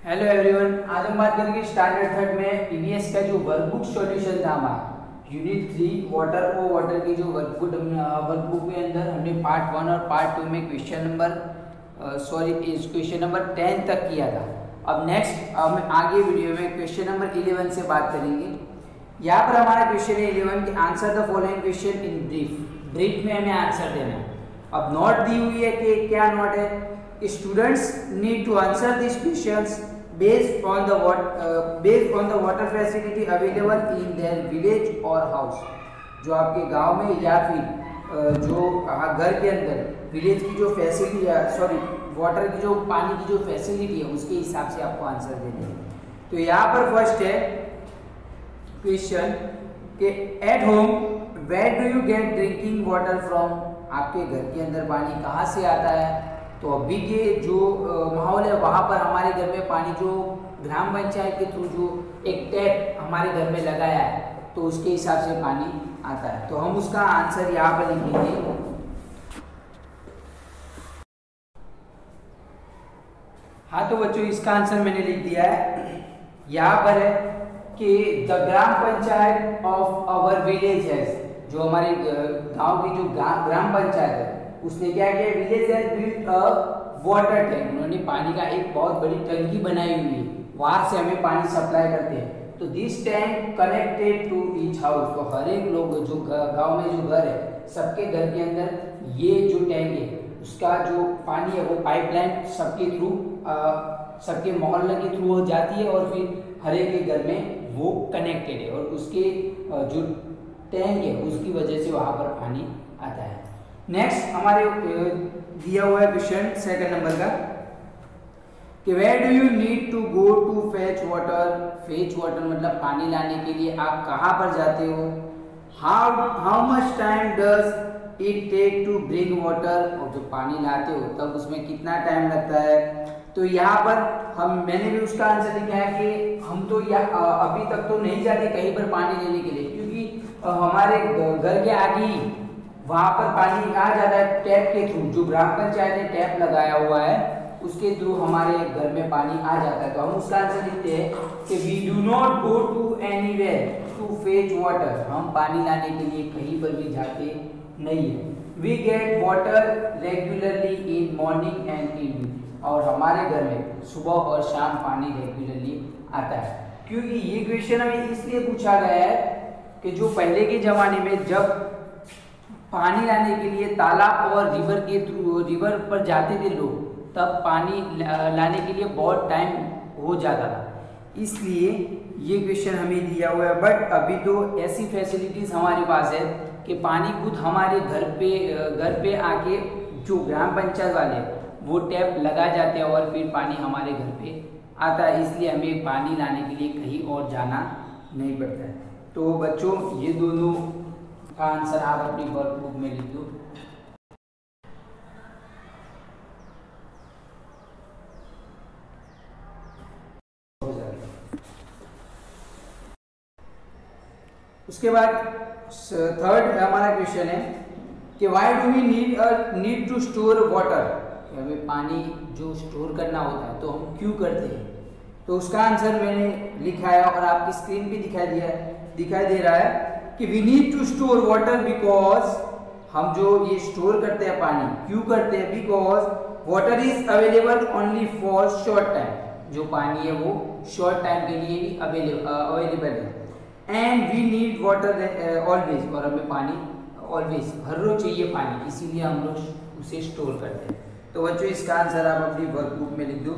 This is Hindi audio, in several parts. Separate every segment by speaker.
Speaker 1: हेलो एवरीवन, आज हम बात करेंगे स्टैंडर्ड थर्ड में ईवीएस का जो वर्कबुक सॉल्यूशन था हमारा यूनिट 3 वाटर की जो वर्कबुक में अंदर हमने पार्ट 1 और पार्ट 2 में क्वेश्चन नंबर 10 तक किया था। अब नेक्स्ट हम आगे वीडियो में क्वेश्चन नंबर 11 से बात करेंगे। यहाँ पर हमारा क्वेश्चन है 11 कि answer the following question in brief में हमें आंसर देना है। अब नोट दी हुई है कि क्या नोट है, students need to answer these questions based on the water facility available in their village or house। जो आपके गांव में या फिर जो घर के अंदर विलेज की जो फैसिलिटी वाटर की जो पानी की जो फैसिलिटी है उसके हिसाब से आपको आंसर देने हैं। तो यहाँ पर फर्स्ट है क्वेश्चन कि at home where do you get drinking water from. आपके घर के अंदर पानी कहाँ से आता है? तो अभी के जो माहौल है वहाँ पर हमारे घर में पानी जो ग्राम पंचायत के थ्रू जो एक टैप हमारे घर में लगाया है तो उसके हिसाब से पानी आता है। तो हम उसका आंसर यहाँ पर लिखेंगे। हाँ तो बच्चों इसका आंसर मैंने लिख दिया है। यहाँ पर है कि the gram panchayat of our village है, जो हमारे गांव की जो ग्राम पंचायत है उसने क्या किया, village has built a water tank. उन्होंने पानी का एक बहुत बड़ी टंकी बनाई हुई है, वहां से हमें पानी सप्लाई करते हैं। तो this tank connected to each house. तो हर एक लोग जो गांव में जो घर है सबके घर के अंदर ये जो टैंक है उसका जो पानी है वो पाइपलाइन सबके थ्रू सबके मोहल्ले के थ्रू हो जाती है और फिर हर एक के घर में वो कनेक्टेड है और उसके जो टैंक है उसकी वजह से वहां पर पानी आता है। नेक्स्ट हमारे दिया हुआ है क्वेश्चन सेकंड नंबर का कि where do you need to go to fetch water. Fetch water मतलब पानी लाने के लिए आप कहाँ पर जाते हो। How much time does it take to bring water. और जब पानी लाते हो तब उसमें कितना टाइम लगता है। तो यहाँ पर मैंने भी उसका आंसर लिखा है कि हम तो अभी तक तो नहीं जाते कहीं पर पानी लेने के लिए, क्योंकि हमारे घर के आगे ही वहां पर पानी आ जाता है टैप के थ्रू। जो ग्राम पंचायत ने टैप लगाया हुआ है उसके थ्रू हमारे घर में पानी आ जाता है। तो हम उसका आंसर लिखते हैं कि we do not go to anywhere to fetch water. हम पानी लाने के लिए कहीं पर भी जाते नहीं है। We get water regularly in morning and evening. और हमारे घर में सुबह और शाम पानी रेगुलरली आता है। क्योंकि ये क्वेश्चन हमें इसलिए पूछा गया है कि जो पहले के जमाने में जब पानी लाने के लिए तालाब और रिवर पर जाते थे लोग, तब पानी लाने के लिए बहुत टाइम हो जाता था, इसलिए ये क्वेश्चन हमें दिया हुआ है। बट अभी तो ऐसी फैसिलिटीज हमारे पास है कि पानी खुद हमारे घर पे आके जो ग्राम पंचायत वाले वो टैप लगा जाते हैं और फिर पानी हमारे घर पे आता है, इसलिए हमें पानी लाने के लिए कहीं और जाना नहीं पड़ता है। तो बच्चों ये दोनों का आंसर आप अपनी वर्कबुक में लिख दो। उसके बाद थर्ड हमारा क्वेश्चन है कि why do we need to store water. हमें पानी जो स्टोर करना होता है तो हम क्यों करते हैं। तो उसका आंसर मैंने लिखा है और आपकी स्क्रीन पे दिखाई दे रहा है कि we need to store water because हम जो ये स्टोर करते हैं पानी क्यों करते हैं, because water is available only for short time. जो पानी है वो शॉर्ट टाइम के लिए भी अवेलेबल है। And we need water always. और हमें पानी ऑलवेज हर रोज चाहिए पानी, इसीलिए हम लोग उसे स्टोर करते हैं। तो बच्चों इसका आंसर आप अपनी वर्कबुक में लिख दो।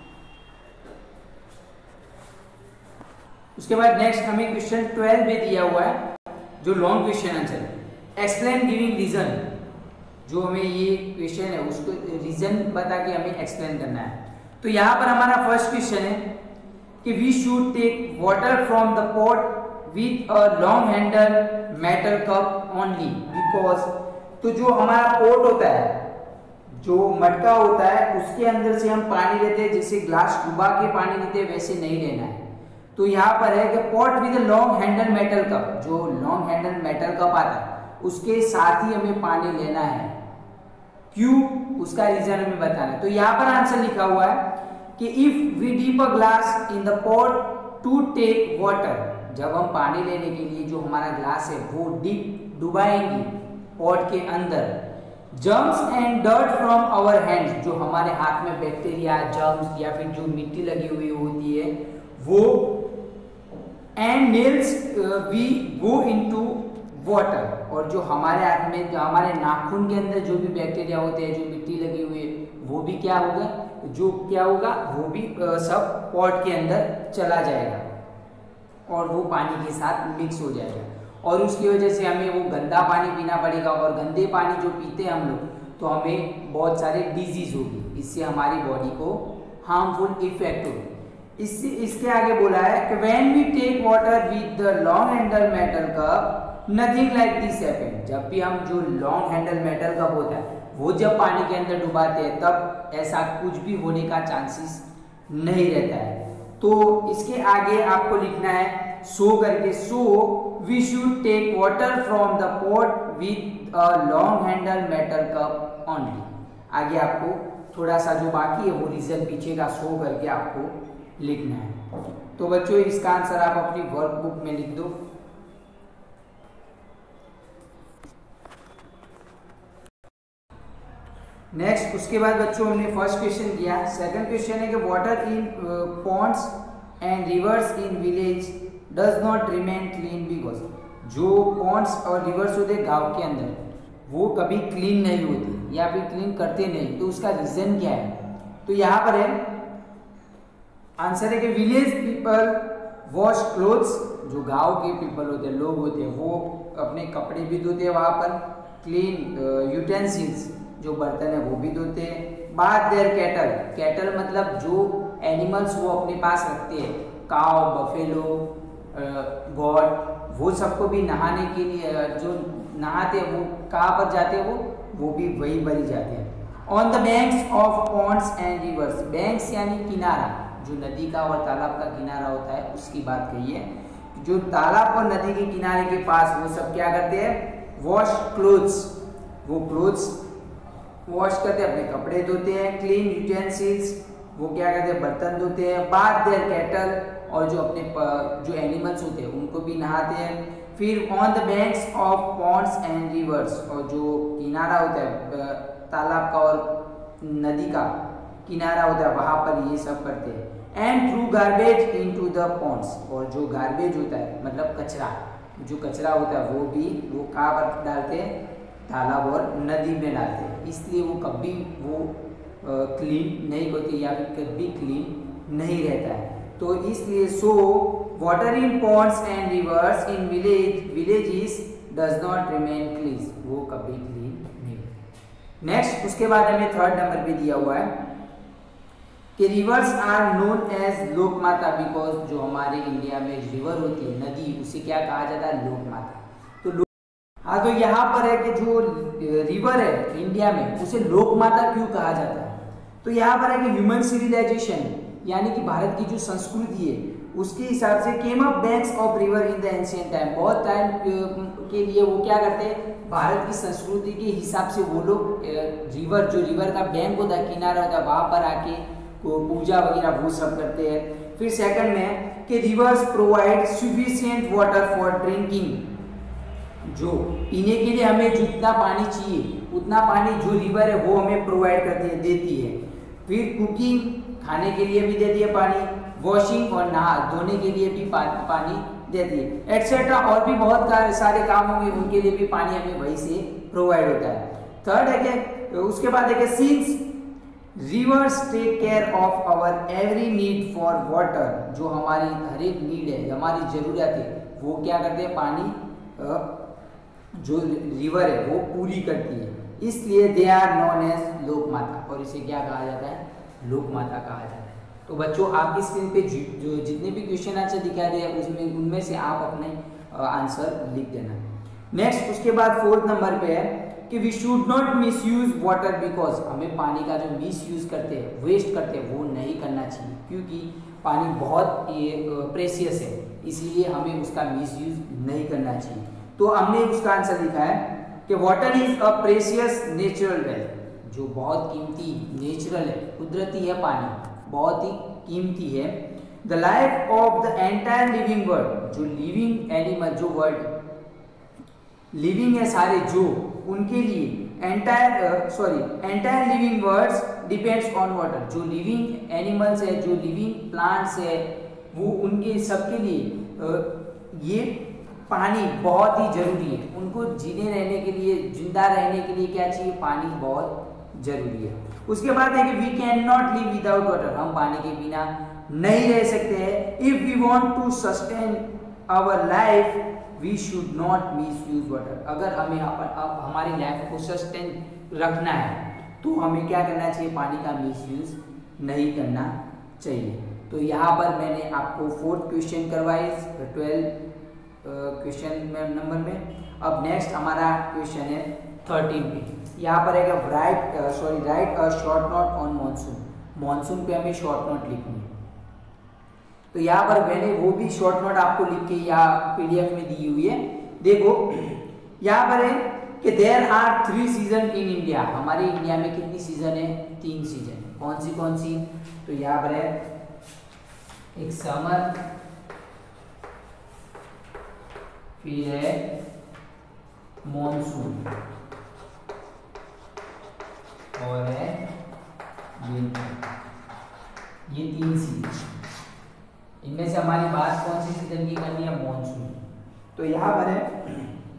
Speaker 1: उसके बाद नेक्स्ट हमें क्वेश्चन 12 में दिया हुआ है जो लॉन्ग क्वेश्चन आंसर है। Explain giving reason. जो हमें ये क्वेश्चन है उसको रीजन बता के हमें एक्सप्लेन करना है। तो यहाँ पर हमारा फर्स्ट क्वेश्चन है कि we should take water from the pot with a long handle metal cup only because. तो जो हमारा पॉट होता है, जो मटका होता है, उसके अंदर से हम पानी लेते हैं, जैसे ग्लास डुबा के पानी लेते हैं वैसे नहीं लेना है। तो यहाँ पर है कि pot with long handle metal cup. जो लॉन्ग हैंडल मेटल कप आता है उसके साथ ही हमें पानी लेना है। क्यों, उसका रीजन हमें बताना है। तो यहाँ पर आंसर लिखा हुआ है कि if we dip a glass in the pot to take water, जब हम पानी लेने के लिए जो हमारा ग्लास है वो डीप डुबाएंगे पॉट के अंदर, germs and dirt from our hands, जो हमारे हाथ में बैक्टीरिया, जर्म्स या फिर जो मिट्टी लगी हुई होती है वो, and nails we go into water, और जो हमारे हाथ में, जो हमारे नाखून के अंदर जो भी बैक्टीरिया होते हैं, जो मिट्टी लगी हुई है, वो भी क्या होगा, जो क्या होगा वो भी सब पॉट के अंदर चला जाएगा और वो पानी के साथ मिक्स हो जाएगा, और उसकी वजह से हमें वो गंदा पानी पीना पड़ेगा, और गंदे पानी जो पीते हैं हम लोग तो हमें बहुत सारे डिजीज होगी, इससे हमारी बॉडी को हार्मफुल इफेक्ट होगी। इसके आगे बोला है कि when we take water with the long handle metal cup nothing like this happen, जब भी हम जो लॉन्ग हैंडल मेटल कप होता है वो जब पानी के अंदर डुबाते हैं तब ऐसा कुछ भी होने का चांसेस नहीं रहता है। तो इसके आगे आपको लिखना है सो करके, so we should take water from the pot with a long handle metal cup only. आगे आपको थोड़ा सा जो बाकी है वो रीजन पीछे का सो करके आपको लिखना है। तो बच्चों इसका आंसर आप अपनी वर्कबुक में लिख दो। नेक्स्ट उसके बाद बच्चों हमने फर्स्ट क्वेश्चन किया। सेकंड क्वेश्चन है कि water in ponds and rivers in village does not remain clean because, जो पॉन्ड्स और रिवर्स होते हैं गांव के अंदर वो कभी क्लीन नहीं होते या फिर क्लीन करते नहीं, तो उसका रीजन क्या है। तो यहाँ पर है आंसर है कि विलेज पीपल वॉश क्लोथ्स, जो गांव के पीपल होते हैं, लोग होते हैं, वो अपने कपड़े भी धोते हैं वहाँ पर। क्लीन यूटेंसिल्स, जो बर्तन है वो भी धोते हैं। बाथ देयर कैटल, कैटल मतलब जो एनिमल्स वो अपने पास रखते हैं, काव, बफेलो, गॉड, वो सबको भी नहाने के लिए जो नहाते हैं वो कहाँ पर जाते हैं, वो भी वही भरी जाते हैं। On the banks of ponds and rivers, banks यानी किनारा, जो नदी का और तालाब का किनारा होता है उसकी बात कही है। जो तालाब और नदी के किनारे के पास वो सब क्या करते हैं, वॉश क्लोथ्स, वो क्लोथ्स वॉश करते हैं, अपने कपड़े धोते हैं। क्लीन यूटेंसिल्स, वो क्या करते हैं, बर्तन धोते हैं। बाथ देयर कैटल, और जो अपने जो एनिमल्स होते हैं उनको भी नहाते हैं। फिर on the banks of ponds and rivers, और जो किनारा होता है तालाब का और नदी का किनारा होता है वहाँ पर ये सब करते हैं। And throw garbage into the ponds, और जो गार्बेज होता है मतलब कचरा, जो कचरा होता है वो भी वो कहाँ पर डालते हैं, तालाब और नदी में डालते हैं। इसलिए वो कभी वो क्लीन नहीं होती या फिर कभी क्लीन नहीं रहता है। तो इसलिए so water in ponds and rivers in villages does not remain clean, वो कभी क्लीन नहीं। नेक्स्ट उसके बाद हमें थर्ड नंबर पे दिया हुआ है कि रिवर्स आर नोन एज लोक माता बिकॉज, जो हमारे इंडिया में रिवर होती है, नदी, उसे क्या कहा जाता है, लोक माता। तो हाँ, तो यहाँ पर है कि जो रिवर है इंडिया में उसे लोक माता क्यों कहा जाता है। तो यहाँ पर है कि ह्यूमन सिविलाइजेशन यानी कि भारत की जो संस्कृति है उसके हिसाब से came up banks of river in the ancient time, बहुत टाइम के लिए वो क्या करते हैं, भारत की संस्कृति के हिसाब से वो लोग रिवर, जो रिवर का बैंक होता है, किनारा होता है, वहाँ पर आके पूजा वगैरह वो सब करते हैं। फिर सेकंड में है कि rivers provide sufficient water for drinking, जो पीने के लिए हमें जितना पानी चाहिए उतना पानी जो रिवर है वो हमें प्रोवाइड करती है, देती है। फिर कुकिंग, खाने के लिए भी देती है पानी। वॉशिंग और नहा धोने के लिए भी पानी देती है, एटसेट्रा, और भी बहुत सारे काम होंगे उनके लिए भी पानी हमें वहीं से प्रोवाइड होता है। थर्ड है कि उसके बाद है कि since rivers take care of our every need for water, जो हमारी हर एक नीड है, हमारी जरूरत है, वो क्या करते हैं, पानी जो रिवर है वो पूरी करती है। इसलिए दे आर नोन एज लोक माता, और इसे क्या कहा जाता है, लोक माता कहा जाता है। तो बच्चों आपकी स्क्रीन पे जो जितने भी क्वेश्चन आंसर दिखाए गए उसमें उनमें से आप अपने आंसर लिख देना। नेक्स्ट उसके बाद फोर्थ नंबर पे है कि we should not misuse water because, हमें पानी का जो मिस यूज करते हैं, वेस्ट करते हैं, वो नहीं करना चाहिए, क्योंकि पानी बहुत प्रेशियस है, इसीलिए हमें उसका मिस यूज नहीं करना चाहिए। तो हमने उसका आंसर लिखा है कि water is a precious natural wealth, जो बहुत कीमती नेचुरल है, कुदरती है पानी, बहुत ही कीमती है। The life of the entire living world, जो लिविंग एनिमल, जो वर्ल्ड लिविंग है सारे, जो उनके लिए entire living worlds depends on water. जो लिविंग एनिमल्स है, जो लिविंग प्लांट्स है, वो उनके सबके लिए ये पानी बहुत ही जरूरी है। उनको जीने रहने के लिए, जिंदा रहने के लिए क्या चाहिए? पानी बहुत जरूरी है। उसके बाद है कि we can not live without water, हम पानी के बिना नहीं रह सकते हैं। If we want to sustain our life we should not misuse water. अगर हमें हमारी लाइफ को सस्टेन रखना है तो हमें क्या करना चाहिए? पानी का मिसयूज नहीं करना चाहिए। तो यहाँ पर मैंने आपको 4th क्वेश्चन करवाए 12 क्वेश्चन नंबर में। अब नेक्स्ट हमारा क्वेश्चन है 13 पे। यहाँ पर है write a short note on monsoon. Monsoon पे हमें शॉर्ट नोट लिखनी है। तो यहाँ पर मैंने वो भी शॉर्ट नोट आपको लिख के या PDF में दी हुई है। देखो यहाँ पर है कि there are 3 season in India. हमारे इंडिया में कितनी सीजन है? 3 सीजन। कौन सी? तो यहाँ पर है एक समर, फिर है मॉनसून और है विंटर। ये 3 सीजन। इनमें से हमारी बात कौन सी सीजन की करनी है? मॉनसून। तो यहाँ पर है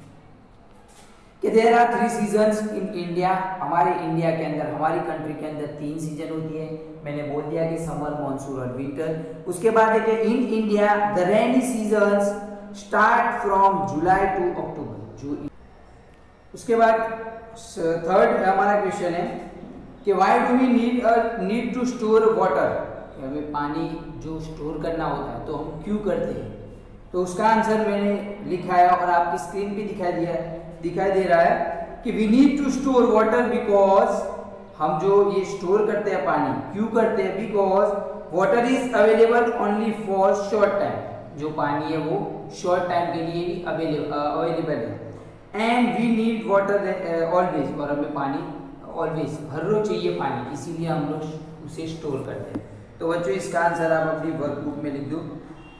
Speaker 1: कि there are 3 seasons in India. हमारे इंडिया के अंदर, हमारी कंट्री के अंदर 3 सीजन होती है। मैंने बोल दिया कि समर, मॉनसून और विंटर। उसके बाद है कि in India the rainy seasons start from July to October. उसके बाद 3rd हमारा क्वेश्चन है कि why do we need to store water. हमें पानी जो स्टोर करना होता है तो हम क्यों करते हैं? तो उसका आंसर मैंने लिखा है और आपकी स्क्रीन पे दिखाई दे रहा है कि we need to store water because, हम जो ये स्टोर करते हैं पानी क्यों करते हैं? Because water is available only for short time. जो पानी है वो शॉर्ट टाइम के लिए भी अवेलेबल है। And we need water always, और हमें पानी ऑलवेज, हर रोज चाहिए पानी, इसीलिए हम लोग उसे स्टोर करते हैं। तो बच्चों इसका आंसर आप अपनी वर्कबुक में लिख दो।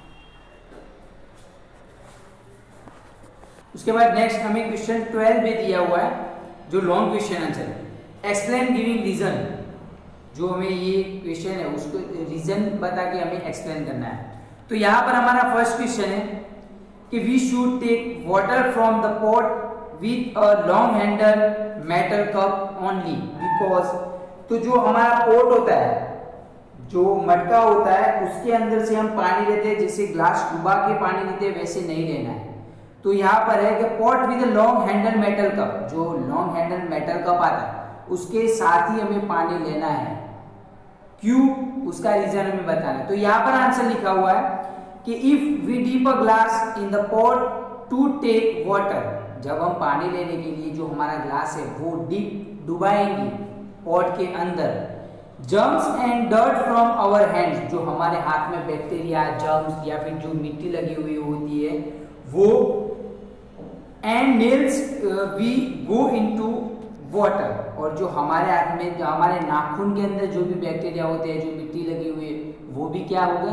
Speaker 1: उसके बाद नेक्स्ट हमें क्वेश्चन 12 में दिया हुआ है, जो लॉन्ग क्वेश्चन आंसर है। Explain giving reason. जो हमें ये क्वेश्चन है उसको रीजन बता के हमें एक्सप्लेन करना है। तो यहाँ पर हमारा फर्स्ट क्वेश्चन है कि we should take water from the pot with a long handle metal cup only because, तो जो हमारा पॉट होता है, जो मटका होता है, उसके अंदर से हम पानी लेते हैं, जैसे ग्लास डुबा के पानी लेते हैं वैसे नहीं लेना है। तो यहाँ पर है कि pot with a long handle metal cup, जो लॉन्ग हैंडल मेटल कप आता है उसके साथ ही हमें पानी लेना है। क्यों? उसका रीजन हमें बताना है। तो यहाँ पर आंसर लिखा हुआ है कि if we dip a glass in the pot to take water, जब हम पानी लेने के लिए जो हमारा ग्लास है वो डीप डुबाएंगे पॉट के अंदर, germs and dirt from our hands, जो हमारे हाथ में बैक्टीरिया, जर्म्स या फिर जो मिट्टी लगी हुई होती है वो, and nails we go into water, और जो हमारे हाथ में, जो हमारे नाखून के अंदर जो भी बैक्टीरिया होते हैं, जो मिट्टी लगी हुई है, वो भी क्या होगा,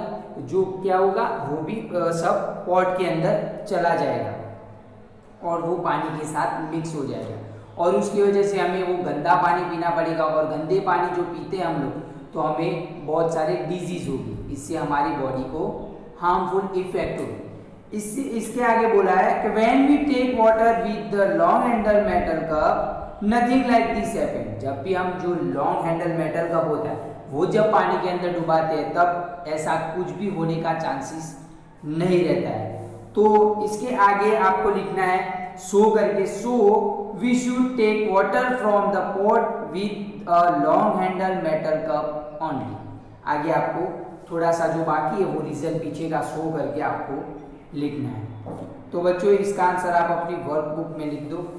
Speaker 1: वो भी सब पॉट के अंदर चला जाएगा और वो पानी के साथ मिक्स हो जाएगा, और उसकी वजह से हमें वो गंदा पानी पीना पड़ेगा, और गंदे पानी जो पीते हैं हम लोग तो हमें बहुत सारे डिजीज होगी, इससे हमारी बॉडी को हार्मफुल इफेक्ट होगी। इसके आगे बोला है कि when we take water with the long handle metal cup nothing like this happen, जब भी हम जो लॉन्ग हैंडल मेटल कप होता है वो जब पानी के अंदर डुबाते हैं तब ऐसा कुछ भी होने का चांसेस नहीं रहता है। तो इसके आगे आपको लिखना है सो करके, so we should take water from the pot with a long handle metal cup only. आगे आपको थोड़ा सा जो बाकी है वो रीजन पीछे का शो करके आपको लिखना है। तो बच्चों इसका आंसर आप अपनी वर्कबुक में लिख दो।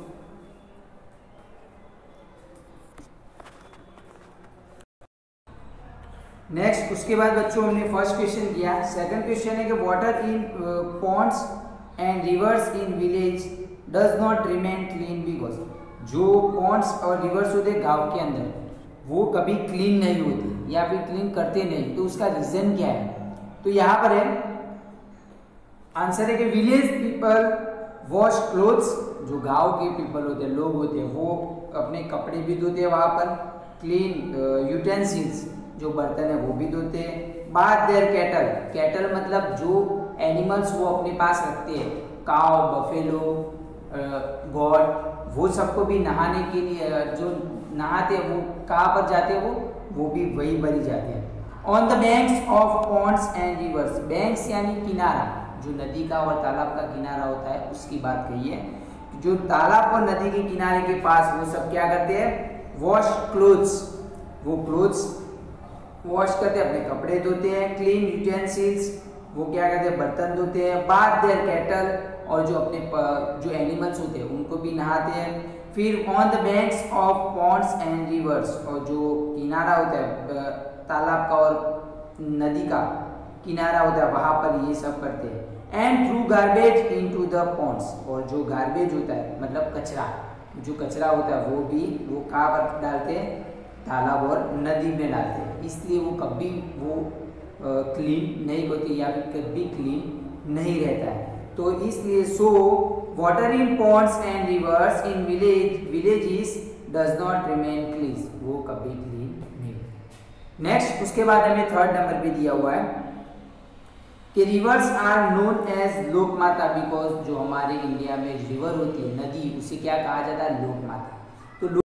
Speaker 1: नेक्स्ट उसके बाद बच्चों हमने फर्स्ट क्वेश्चन किया। सेकंड क्वेश्चन है कि water in ponds and rivers in village does not remain clean because, जो पॉन्ड्स और रिवर्स होते हैं गांव के अंदर वो कभी क्लीन नहीं होती, या फिर क्लीन करते नहीं, तो उसका रीजन क्या है? तो यहाँ पर है आंसर है कि विलेज पीपल वॉश क्लोथ्स। जो गांव के पीपल होते हैं, लोग होते हैं, वो अपने कपड़े भी धोते हैं वहाँ पर। क्लीन यूटेंसिल्स, जो बर्तन है वो भी धोते हैं। बाथ देयर कैटल, कैटल मतलब जो एनिमल्स वो अपने पास रखते हैं, काव, बफेलो, गॉड, वो सबको भी नहाने के लिए जो नहाते हैं वो कहाँ पर जाते हैं? वो भी वही भरी जाते हैं। On the banks of ponds and rivers, banks यानी किनारा, जो नदी का और तालाब का किनारा होता है उसकी बात कही है। जो तालाब और नदी के किनारे के पास वो सब क्या करते हैं? वॉश क्लोथ्स, वो क्लोथ्स वॉश करते हैं, अपने कपड़े धोते हैं। क्लीन यूटेंसिल्स, वो क्या करते हैं? बर्तन धोते हैं। बाथ देयर कैटल, और जो अपने जो एनिमल्स होते हैं उनको भी नहाते हैं। फिर on the banks of ponds and rivers, और जो किनारा होता है तालाब का और नदी का किनारा होता है वहाँ पर ये सब करते हैं। And throw garbage into the ponds, और जो गार्बेज होता है मतलब कचरा, जो कचरा होता है वो कहाँ पर डालते हैं? तालाब और नदी में डालते हैं। इसलिए वो कभी वो क्लीन नहीं होती या फिर कभी क्लीन नहीं रहता है। तो इसलिए so water in ponds and rivers in villages does not remain clean, वो कभी क्लीन नहीं। नेक्स्ट उसके बाद हमें थर्ड नंबर पे दिया हुआ है कि रिवर्स आर नोन एज लोक माता, बिकॉज जो हमारे इंडिया में रिवर होती है, नदी, उसे क्या कहा जाता है? लोक माता। तो